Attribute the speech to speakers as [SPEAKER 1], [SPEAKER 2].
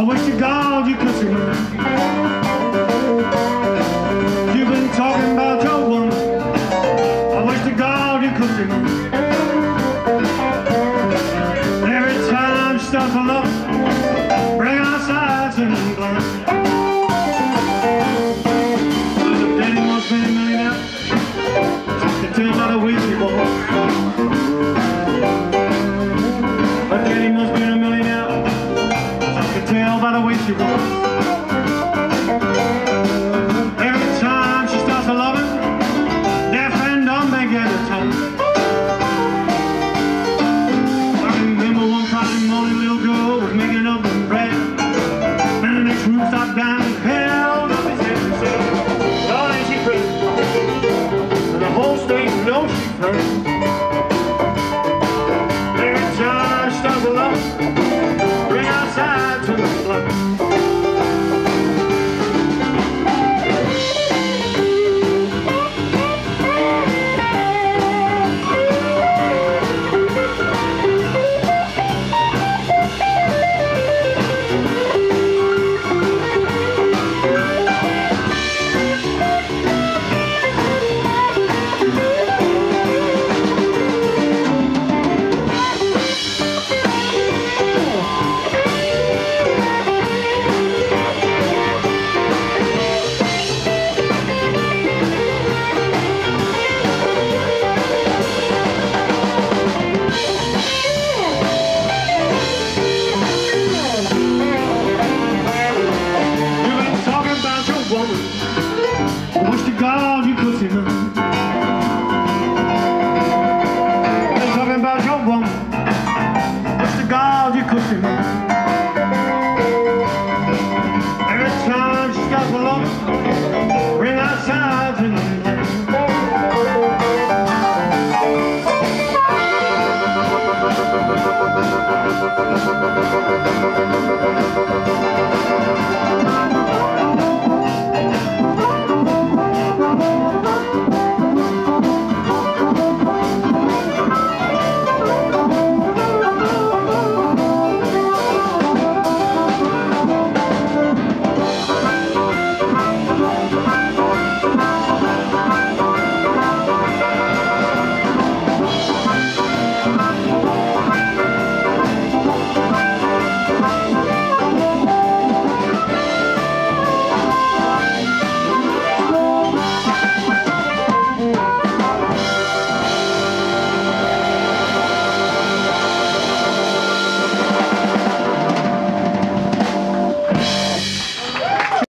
[SPEAKER 1] I wish to God you could see me. You've been talking about your woman. I wish to God you could see me. Every time she starts to love, bring our sides in the blood. The daddy must be a millionaire. I can tell by the way she walks. But daddy must be a millionaire. I can tell by the way she walks.